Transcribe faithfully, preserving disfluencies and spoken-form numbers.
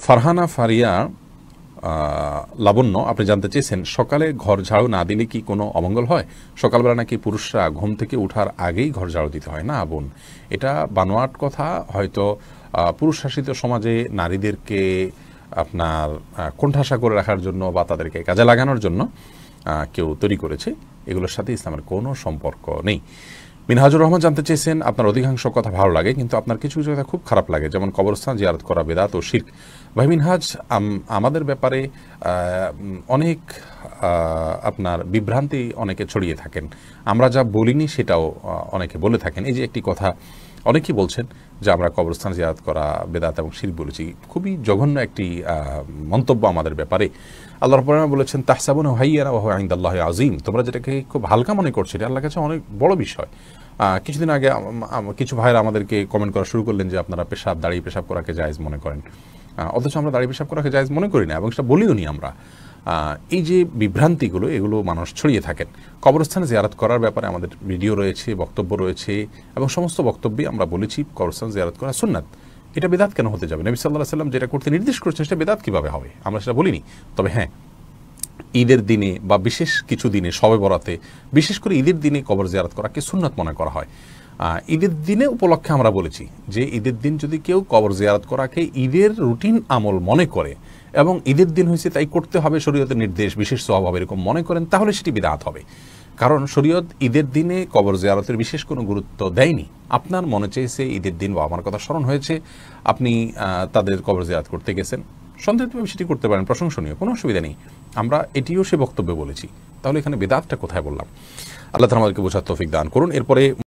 ফারহানা ফারিয়া লাবণ্য আপনি জানতে চেয়েছেন, সকালে ঘর ঝাড়ু না দিলে কি কোনো অমঙ্গল হয়? সকালবেলা নাকি পুরুষরা ঘুম থেকে ওঠার আগেই ঘর ঝাড়ু দিতে হয়। না বোন, এটা বানোয়াট কথা। হয়তো পুরুষ শাসিত সমাজে নারীদেরকে আপনার কোণঠাসা করে রাখার জন্য বা তাদেরকে কাজে লাগানোর জন্য কেউ তৈরি করেছে। এগুলোর সাথে ইসলামের কোনো সম্পর্ক নেই। মিনহাজুর রহমান জানতে চেয়েছেন, আপনার অধিকাংশ কথা ভালো লাগে কিন্তু আপনার কিছু কিছু কথা খুব খারাপ লাগে, যেমন কবরস্থান জিয়ারত করা বেদাত ও শিরক। ভাই মিনহাজ, আমাদের ব্যাপারে অনেক আপনার বিভ্রান্তি অনেকে ছড়িয়ে থাকেন। আমরা যা বলিনি সেটাও অনেকে বলে থাকেন। এই যে একটি কথা অনেকেই বলছেন যে আমরা কবরস্থান জিয়ারত করা বেদাত এবং শিরক বলেছি, খুবই জঘন্য একটি মন্তব্য আমাদের ব্যাপারে। আল্লাহ রাব্বুল আলামিন বলেছেন, তাহসাবুনাহু হায়্যানা ওয়া হুয়া ইনদাল্লাহি আযীম। তোমরা যেটাকে খুব হালকা মনে করছো, এটা আল্লাহর কাছে অনেক বড় বিষয়। কিছুদিন আগে কিছু ভাইরা আমাদেরকে কমেন্ট করা শুরু করলেন যে আপনারা পেশাব দাঁড়িয়ে পেশাব করাকে জায়েজ মনে করেন, অথচ আমরা দাঁড়িয়ে পেশাব করাকে জায়েজ মনে করি না এবং সেটা বলিও নি আমরা। এই যে বিভ্রান্তিগুলো, এগুলো মানুষ ছড়িয়ে থাকেন। কবরস্থানে জিয়ারত করার ব্যাপারে আমাদের ভিডিও রয়েছে, বক্তব্য রয়েছে এবং সমস্ত বক্তব্যে আমরা বলেছি কবরস্থান জিয়ারত করা সুন্নাত। এটা বেদাত কেন হতে যাবে? নবী সাল্লাল্লাহু আলাইহি ওয়াসাল্লাম যেটা করতে নির্দেশ করেছেন সেটা বেদাত কীভাবে হবে? আমরা সেটা বলিনি। তবে হ্যাঁ, ঈদের দিনে বা বিশেষ কিছু দিনে, শবে বরাতে, বিশেষ করে ঈদের দিনে কবর জিয়ারত করাকে সুন্নাত মনে করা হয়। ঈদের দিনে উপলক্ষে আমরা বলেছি যে ঈদের দিন যদি কেউ কবর জিয়ারত করাকে ঈদের রুটিন আমল মনে করে এবং ঈদের দিন হয়েছে তাই করতে হবে, শরীয়তের নির্দেশ, বিশেষ সওয়াব হবে এরকম মনে করেন, তাহলে সেটি বিদআত হবে। কারণ শরীয়ত ঈদের দিনে কবর জিয়ারতের বিশেষ কোনো গুরুত্ব দেয়নি। আপনার মনে চেয়েছে ঈদের দিন বা আমার কথা স্মরণ হয়েছে, আপনি তাদের কবর জিয়ারত করতে গেছেন, সন্দেহভাবে সেটি করতে পারেন, প্রশংসনীয়, কোনো অসুবিধা নেই। আমরা এটিও সে বক্তব্যে বলেছি। তাহলে এখানে বিদআতটা কোথায় বললাম? আল্লাহ তাআলা আমাদেরকে বোঝার তৌফিক দান করুন। এরপরে